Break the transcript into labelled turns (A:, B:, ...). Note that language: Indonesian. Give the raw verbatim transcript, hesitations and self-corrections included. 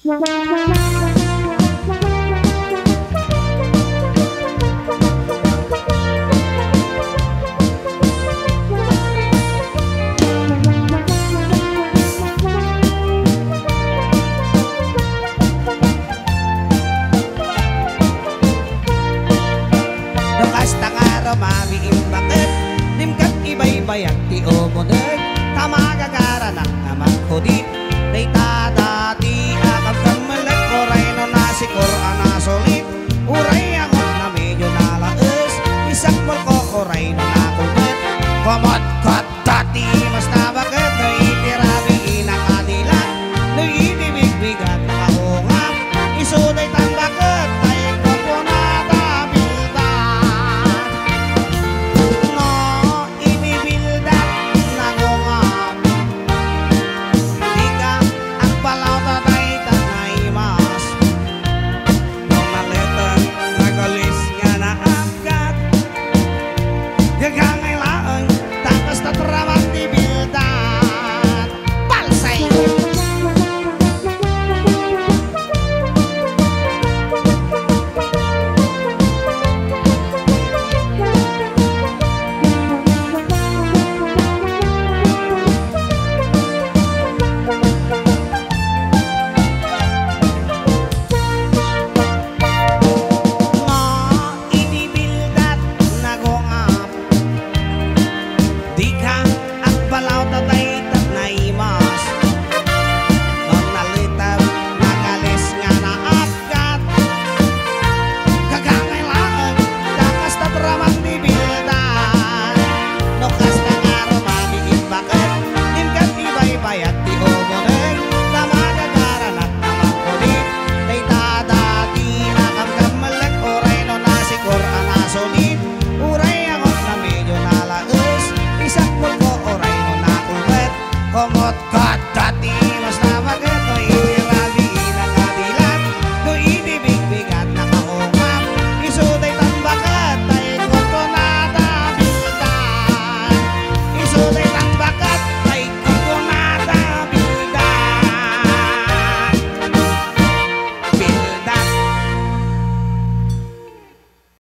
A: Mami imbakit, dimkat ibay-bayak ti umunag, tamagagara ng amak ko di, day tadati akab kamalag, oray no nasikor anasolit, uray angot na medyo nalaes, isakbol ko oray no nakulbet, komot kot dati mas nabakit, na itirabi inakadila, na itibigbigat na kaungam, isuday tambakit, tay kapunata. Komot